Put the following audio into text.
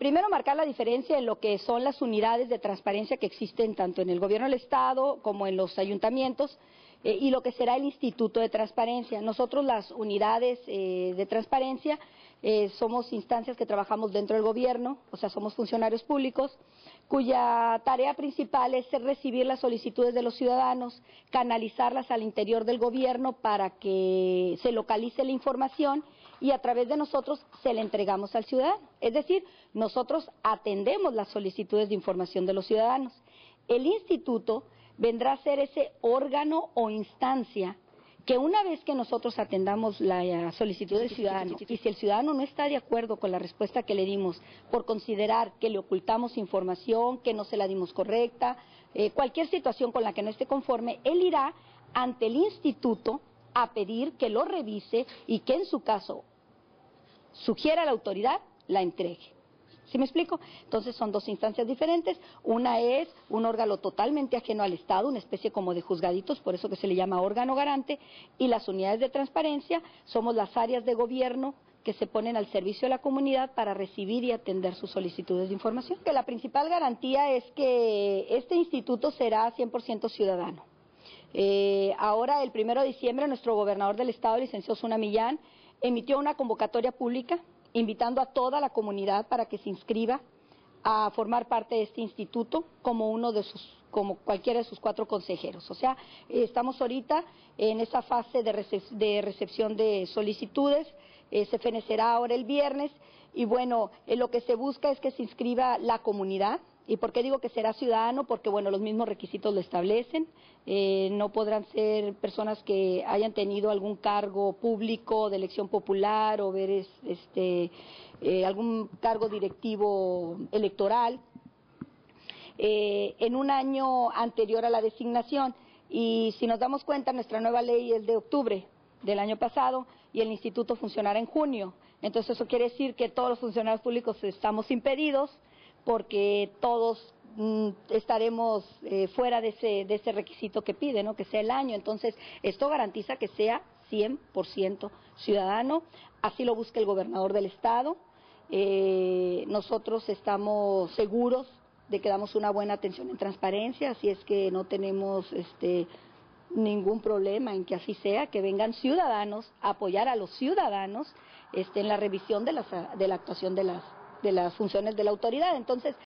Primero, marcar la diferencia en lo que son las unidades de transparencia que existen tanto en el gobierno del Estado como en los ayuntamientos y lo que será el Instituto de Transparencia. Nosotros, las unidades de transparencia, somos instancias que trabajamos dentro del gobierno, o sea, somos funcionarios públicos, cuya tarea principal es recibir las solicitudes de los ciudadanos, canalizarlas al interior del gobierno para que se localice la información y a través de nosotros se la entregamos al ciudadano. Es decir, nosotros atendemos las solicitudes de información de los ciudadanos. El instituto vendrá a ser ese órgano o instancia que una vez que nosotros atendamos la solicitud del ciudadano y si el ciudadano no está de acuerdo con la respuesta que le dimos por considerar que le ocultamos información, que no se la dimos correcta, cualquier situación con la que no esté conforme, él irá ante el instituto a pedir que lo revise y que en su caso sugiera a la autoridad la entregue. ¿Sí me explico? Entonces son dos instancias diferentes. Una es un órgano totalmente ajeno al Estado, una especie como de juzgaditos, por eso que se le llama órgano garante, y las unidades de transparencia somos las áreas de gobierno que se ponen al servicio de la comunidad para recibir y atender sus solicitudes de información. Que la principal garantía es que este instituto será 100% ciudadano. Ahora, el 1 de diciembre, nuestro gobernador del Estado, el licenciado Osuna Millán, emitió una convocatoria pública invitando a toda la comunidad para que se inscriba a formar parte de este instituto como cualquiera de sus 4 consejeros. O sea, estamos ahorita en esa fase de recepción de solicitudes, se fenecerá ahora el viernes y bueno, lo que se busca es que se inscriba la comunidad. ¿Y por qué digo que será ciudadano? Porque bueno, los mismos requisitos lo establecen, no podrán ser personas que hayan tenido algún cargo público de elección popular o ver algún cargo directivo electoral en un año anterior a la designación. Y si nos damos cuenta, nuestra nueva ley es de octubre del año pasado y el instituto funcionará en junio. Entonces eso quiere decir que todos los funcionarios públicos estamos impedidos porque todos estaremos fuera de ese requisito que pide, ¿no? Que sea el año. Entonces, esto garantiza que sea 100% ciudadano, así lo busca el gobernador del Estado. Nosotros estamos seguros de que damos una buena atención en transparencia, así es que no tenemos ningún problema en que así sea, que vengan ciudadanos a apoyar a los ciudadanos en la revisión de la actuación de las funciones de la autoridad. Entonces,